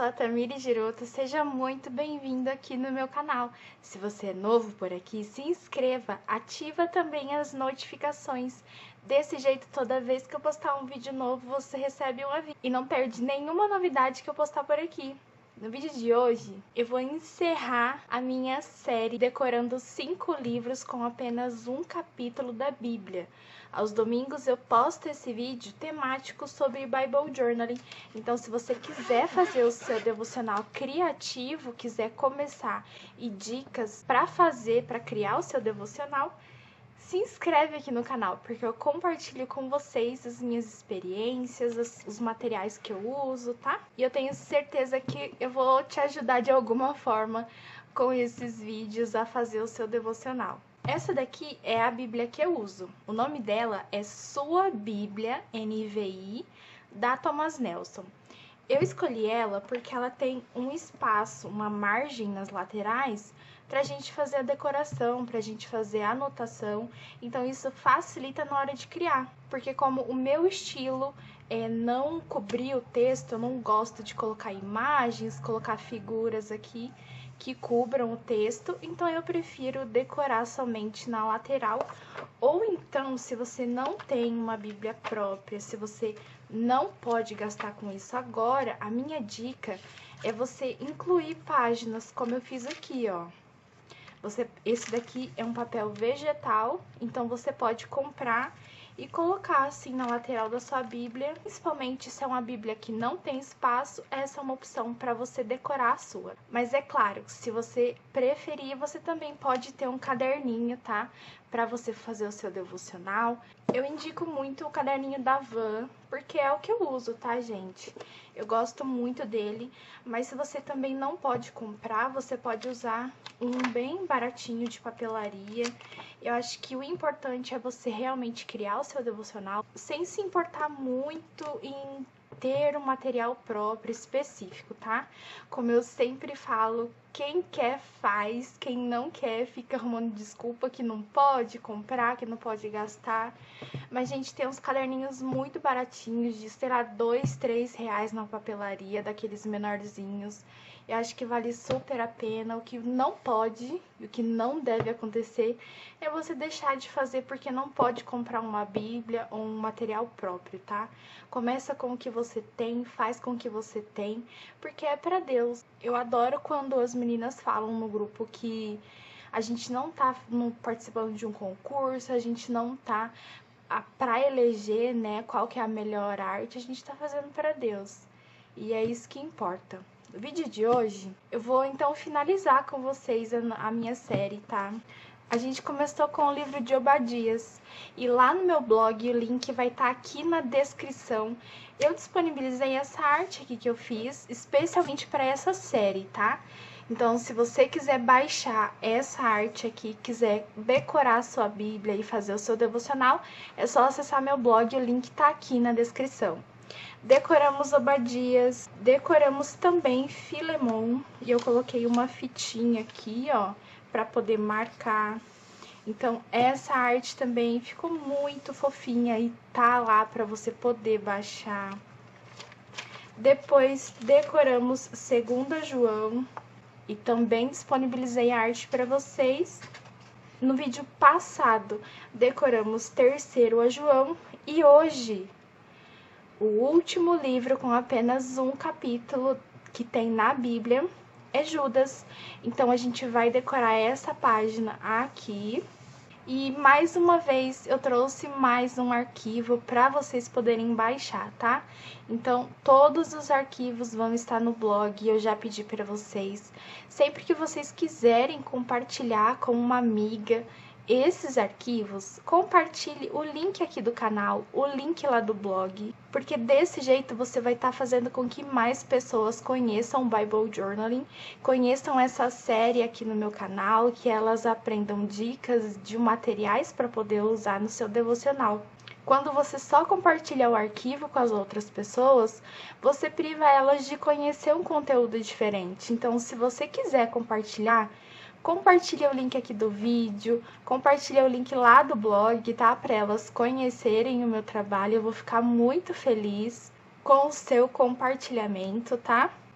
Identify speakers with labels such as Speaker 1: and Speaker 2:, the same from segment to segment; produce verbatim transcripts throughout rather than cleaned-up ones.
Speaker 1: sou a Tamires Giroto, seja muito bem-vindo aqui no meu canal. Se você é novo por aqui, se inscreva, ativa também as notificações. Desse jeito, toda vez que eu postar um vídeo novo, você recebe um aviso e não perde nenhuma novidade que eu postar por aqui. No vídeo de hoje, eu vou encerrar a minha série decorando cinco livros com apenas um capítulo da Bíblia. Aos domingos eu posto esse vídeo temático sobre Bible Journaling. Então, se você quiser fazer o seu devocional criativo, quiser começar e dicas para fazer, para criar o seu devocional, se inscreve aqui no canal, porque eu compartilho com vocês as minhas experiências, as, os materiais que eu uso, tá? E eu tenho certeza que eu vou te ajudar de alguma forma com esses vídeos a fazer o seu devocional. Essa daqui é a Bíblia que eu uso. O nome dela é Sua Bíblia, N V I, da Thomas Nelson. Eu escolhi ela porque ela tem um espaço, uma margem nas laterais para a gente fazer a decoração, para a gente fazer a anotação. Então isso facilita na hora de criar, porque como o meu estilo é não cobrir o texto, eu não gosto de colocar imagens, colocar figuras aqui que cubram o texto, então eu prefiro decorar somente na lateral. Ou então, se você não tem uma Bíblia própria, se você não pode gastar com isso agora, a minha dica é você incluir páginas, como eu fiz aqui, ó. Você, esse daqui é um papel vegetal, então você pode comprar e colocar assim na lateral da sua Bíblia. Principalmente se é uma Bíblia que não tem espaço, essa é uma opção para você decorar a sua. Mas é claro, se você preferir, você também pode ter um caderninho, tá? Para você fazer o seu devocional. Eu indico muito o caderninho da Van, porque é o que eu uso, tá, gente? Eu gosto muito dele, mas se você também não pode comprar, você pode usar um bem baratinho de papelaria. Eu acho que o importante é você realmente criar o seu devocional sem se importar muito em ter um material próprio específico, tá? Como eu sempre falo, quem quer faz, quem não quer fica arrumando desculpa que não pode comprar, que não pode gastar. Mas, gente, tem uns caderninhos muito baratinhos, de, sei lá, dois, três reais na papelaria, daqueles menorzinhos. Eu acho que vale super a pena. O que não pode e o que não deve acontecer é você deixar de fazer porque não pode comprar uma Bíblia ou um material próprio, tá? Começa com o que você tem, faz com o que você tem, porque é pra Deus. Eu adoro quando as meninas falam no grupo que a gente não tá participando de um concurso, a gente não tá pra eleger, né, qual que é a melhor arte, a gente tá fazendo pra Deus. E é isso que importa. No vídeo de hoje, eu vou então finalizar com vocês a, a minha série, tá? A gente começou com o livro de Obadias, e lá no meu blog, o link vai estar aqui na descrição. Eu disponibilizei essa arte aqui que eu fiz, especialmente para essa série, tá? Então, se você quiser baixar essa arte aqui, quiser decorar a sua Bíblia e fazer o seu devocional, é só acessar meu blog, o link tá aqui na descrição. Decoramos Obadias, decoramos também Filemon, e eu coloquei uma fitinha aqui, ó, para poder marcar. Então, essa arte também ficou muito fofinha e tá lá para você poder baixar. Depois, decoramos Segunda João e também disponibilizei a arte para vocês. No vídeo passado, decoramos Terceiro a João e hoje o último livro com apenas um capítulo que tem na Bíblia é Judas. Então, a gente vai decorar essa página aqui. E, mais uma vez, eu trouxe mais um arquivo para vocês poderem baixar, tá? Então, todos os arquivos vão estar no blog, eu já pedi para vocês. Sempre que vocês quiserem compartilhar com uma amiga esses arquivos, compartilhe o link aqui do canal, o link lá do blog, porque desse jeito você vai estar fazendo com que mais pessoas conheçam o Bible Journaling, conheçam essa série aqui no meu canal, que elas aprendam dicas de materiais para poder usar no seu devocional. Quando você só compartilha o arquivo com as outras pessoas, você priva elas de conhecer um conteúdo diferente. Então, se você quiser compartilhar, compartilha o link aqui do vídeo, compartilha o link lá do blog, tá? Para elas conhecerem o meu trabalho, eu vou ficar muito feliz com o seu compartilhamento, tá?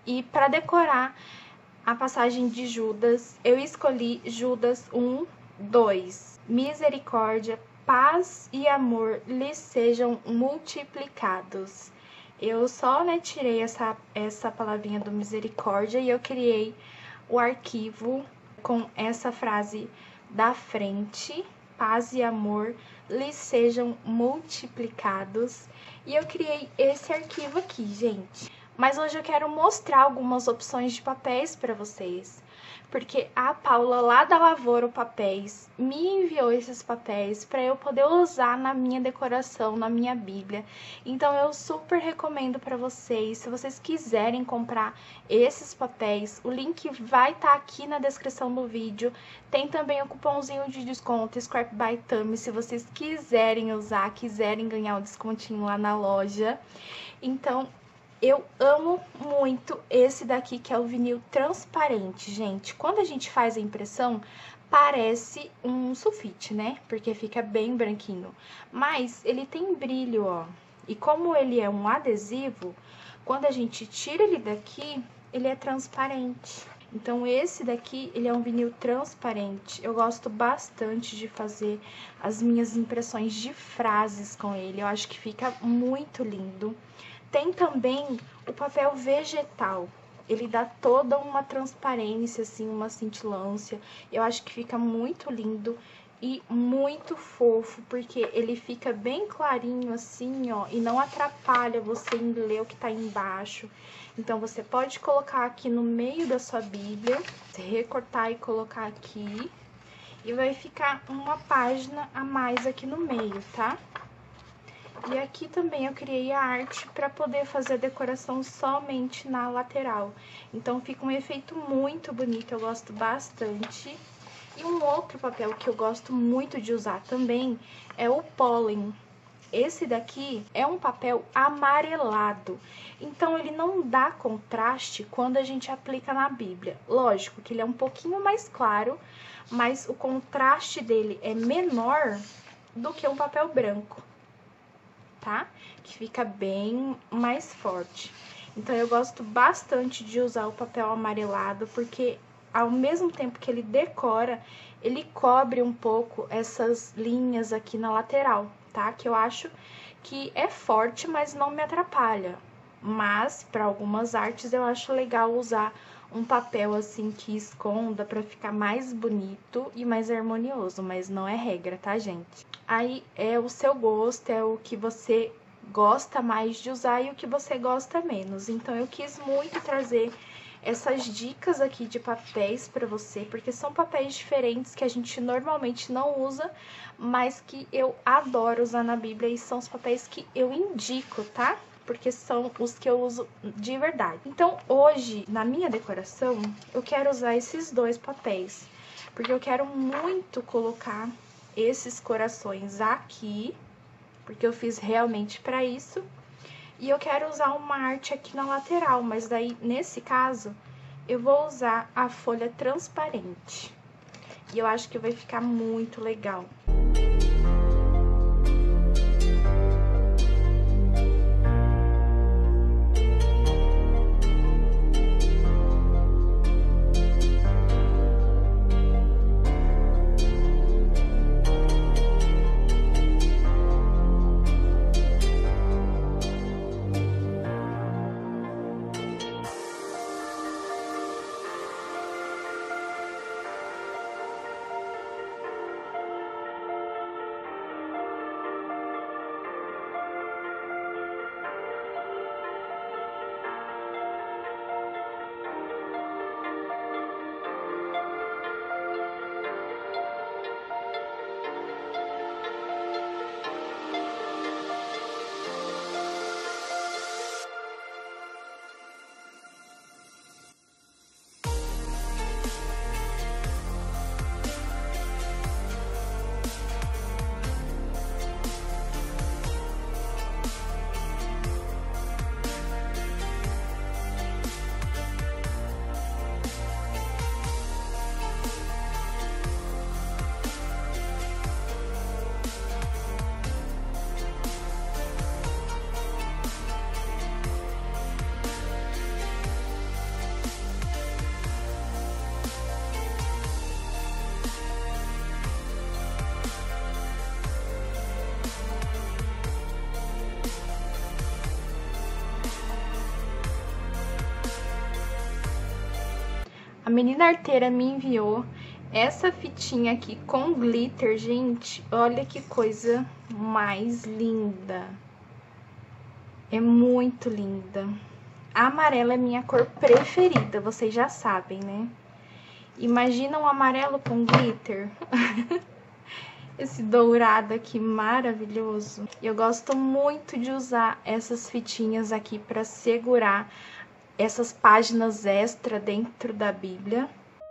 Speaker 1: E para decorar a passagem de Judas, eu escolhi Judas um, dois. Misericórdia, paz e amor lhes sejam multiplicados. Eu só, né, tirei essa, essa palavrinha do misericórdia e eu criei o arquivo com essa frase da frente, paz e amor lhes sejam multiplicados. E eu criei esse arquivo aqui, gente. Mas hoje eu quero mostrar algumas opções de papéis para vocês. Porque a Paula lá da Lavoro Papéis me enviou esses papéis para eu poder usar na minha decoração, na minha Bíblia. Então eu super recomendo para vocês, se vocês quiserem comprar esses papéis, o link vai estar tá aqui na descrição do vídeo. Tem também o cupomzinho de desconto Scrap by Tami, se vocês quiserem usar, quiserem ganhar um descontinho lá na loja. Então eu amo muito esse daqui, que é o vinil transparente, gente. Quando a gente faz a impressão, parece um sulfite, né? Porque fica bem branquinho. Mas ele tem brilho, ó. E como ele é um adesivo, quando a gente tira ele daqui, ele é transparente. Então esse daqui, ele é um vinil transparente. Eu gosto bastante de fazer as minhas impressões de frases com ele. Eu acho que fica muito lindo. Tem também o papel vegetal, ele dá toda uma transparência, assim, uma cintilância. Eu acho que fica muito lindo e muito fofo, porque ele fica bem clarinho assim, ó, e não atrapalha você em ler o que tá embaixo. Então, você pode colocar aqui no meio da sua Bíblia, recortar e colocar aqui, e vai ficar uma página a mais aqui no meio, tá? E aqui também eu criei a arte para poder fazer a decoração somente na lateral. Então fica um efeito muito bonito, eu gosto bastante. E um outro papel que eu gosto muito de usar também é o pólen. Esse daqui é um papel amarelado, então ele não dá contraste quando a gente aplica na Bíblia. Lógico que ele é um pouquinho mais claro, mas o contraste dele é menor do que um papel branco. Tá? Que fica bem mais forte. Então, eu gosto bastante de usar o papel amarelado, porque ao mesmo tempo que ele decora, ele cobre um pouco essas linhas aqui na lateral, tá? Que eu acho que é forte, mas não me atrapalha. Mas, para algumas artes, eu acho legal usar um papel assim que esconda para ficar mais bonito e mais harmonioso, mas não é regra, tá, gente? Aí é o seu gosto, é o que você gosta mais de usar e o que você gosta menos. Então eu quis muito trazer essas dicas aqui de papéis para você, porque são papéis diferentes que a gente normalmente não usa, mas que eu adoro usar na Bíblia e são os papéis que eu indico, tá? Porque são os que eu uso de verdade. Então, hoje, na minha decoração, eu quero usar esses dois papéis, porque eu quero muito colocar esses corações aqui, porque eu fiz realmente pra isso. E eu quero usar uma arte aqui na lateral, mas daí, nesse caso, eu vou usar a folha transparente. E eu acho que vai ficar muito legal. menina arteira me enviou essa fitinha aqui com glitter, gente. Olha que coisa mais linda. É muito linda. A amarela é minha cor preferida, vocês já sabem, né? Imagina um amarelo com glitter. Esse dourado aqui maravilhoso. Eu gosto muito de usar essas fitinhas aqui para segurar essas páginas extra dentro da Bíblia.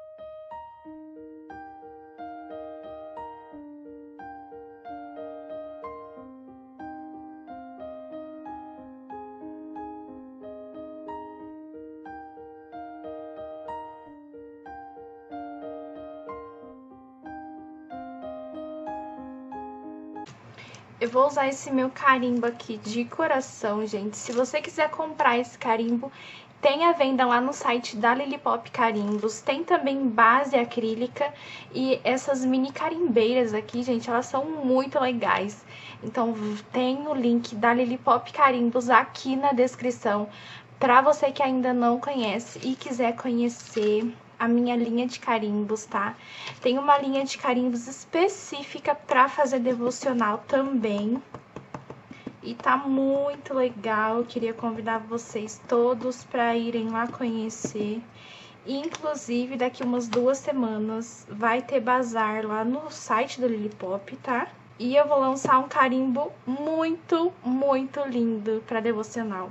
Speaker 1: Eu vou usar esse meu carimbo aqui de coração, gente. Se você quiser comprar esse carimbo, tem a venda lá no site da Lilipop Carimbos. Tem também base acrílica e essas mini carimbeiras aqui, gente, elas são muito legais. Então tem o link da Lilipop Carimbos aqui na descrição para você que ainda não conhece e quiser conhecer a minha linha de carimbos, tá? Tem uma linha de carimbos específica para fazer devocional também. E tá muito legal, eu queria convidar vocês todos para irem lá conhecer. Inclusive, daqui umas duas semanas vai ter bazar lá no site do Lilipop, tá? E eu vou lançar um carimbo muito, muito lindo para devocional.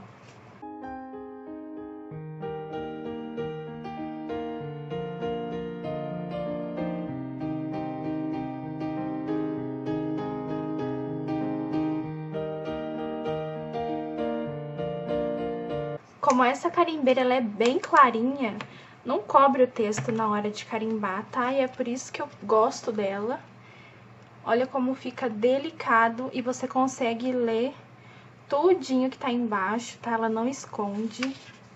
Speaker 1: Como essa carimbeira ela é bem clarinha, não cobre o texto na hora de carimbar, tá? E é por isso que eu gosto dela. Olha como fica delicado e você consegue ler tudinho que tá embaixo, tá? Ela não esconde.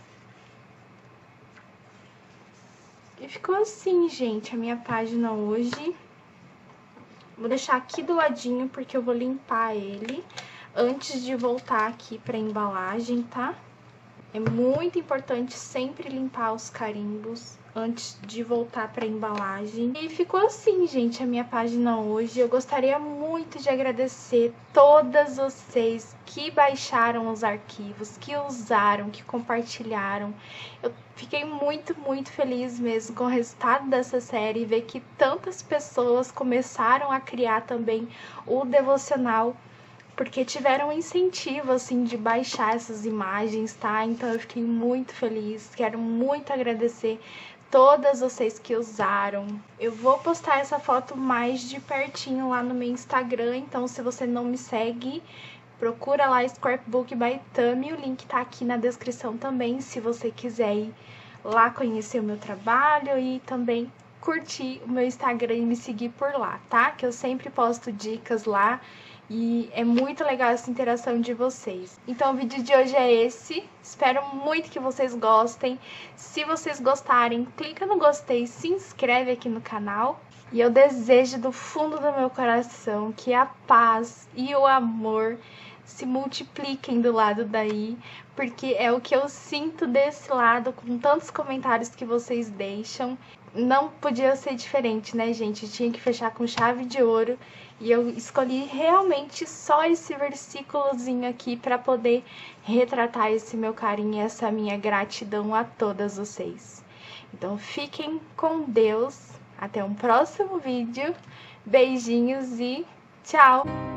Speaker 1: E ficou assim, gente, a minha página hoje. Vou deixar aqui do ladinho porque eu vou limpar ele antes de voltar aqui pra embalagem, tá? É muito importante sempre limpar os carimbos antes de voltar para a embalagem. E ficou assim, gente, a minha página hoje. Eu gostaria muito de agradecer todas vocês que baixaram os arquivos, que usaram, que compartilharam. Eu fiquei muito, muito feliz mesmo com o resultado dessa série, ver que tantas pessoas começaram a criar também o devocional, porque tiveram um incentivo, assim, de baixar essas imagens, tá? Então eu fiquei muito feliz, quero muito agradecer todas vocês que usaram. Eu vou postar essa foto mais de pertinho lá no meu Instagram, então se você não me segue, procura lá Scrapbook by Tami, o link tá aqui na descrição também, se você quiser ir lá conhecer o meu trabalho e também curtir o meu Instagram e me seguir por lá, tá? Que eu sempre posto dicas lá. E é muito legal essa interação de vocês. Então o vídeo de hoje é esse. Espero muito que vocês gostem. Se vocês gostarem, clica no gostei, se inscreve aqui no canal. E eu desejo do fundo do meu coração que a paz e o amor se multipliquem do lado daí, porque é o que eu sinto desse lado com tantos comentários que vocês deixam. Não podia ser diferente, né, gente? Eu tinha que fechar com chave de ouro. E eu escolhi realmente só esse versículozinho aqui para poder retratar esse meu carinho e essa minha gratidão a todas vocês. Então fiquem com Deus. Até um próximo vídeo. Beijinhos e tchau!